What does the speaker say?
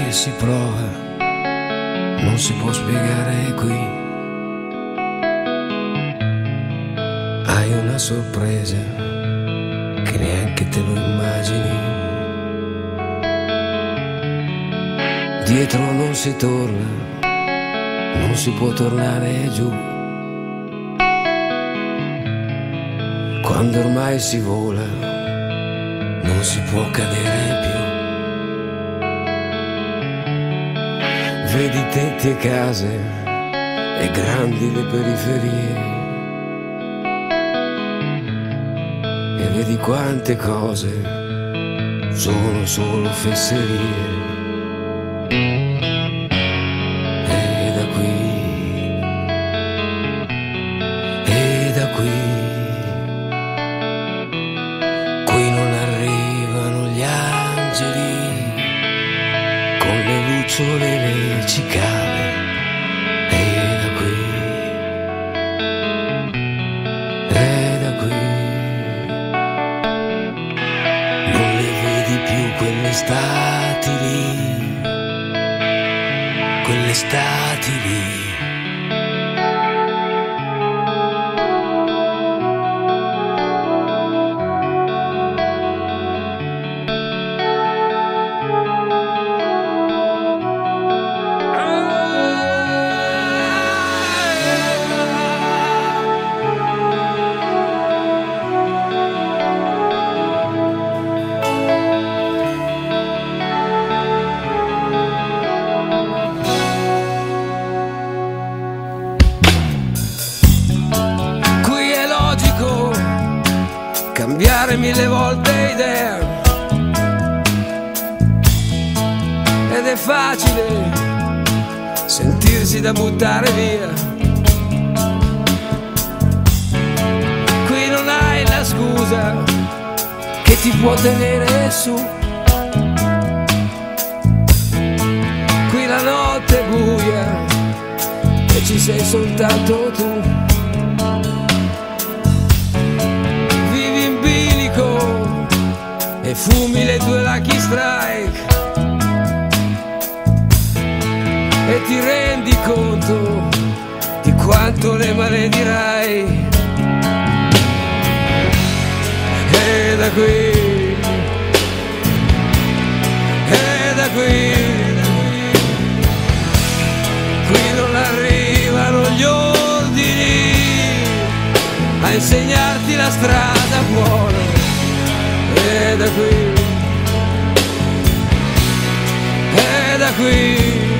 che si prova non si può spiegare qui. Hai una sorpresa che neanche te lo immagini. Dietro non si torna, non si può tornare giù. Quando ormai si vola, non si può cadere più. Vedi tetti e case e grandi le periferie, e vedi quante cose sono solo fesserie. E da qui non arrivano gli angeli con le lucciole e le cicale. E da qui non le vedi più quelle estati lì. Cambiare 1000 volte idea, ed è facile sentirsi da buttare via. Qui non hai la scusa che ti può tenere su. Qui la notte è buia e ci sei soltanto tu. E fumi le tue Lucky Strike e ti rendi conto di quanto le maledirai. E da qui non arrivano gli ordini a insegnarti la strada buona. E da qui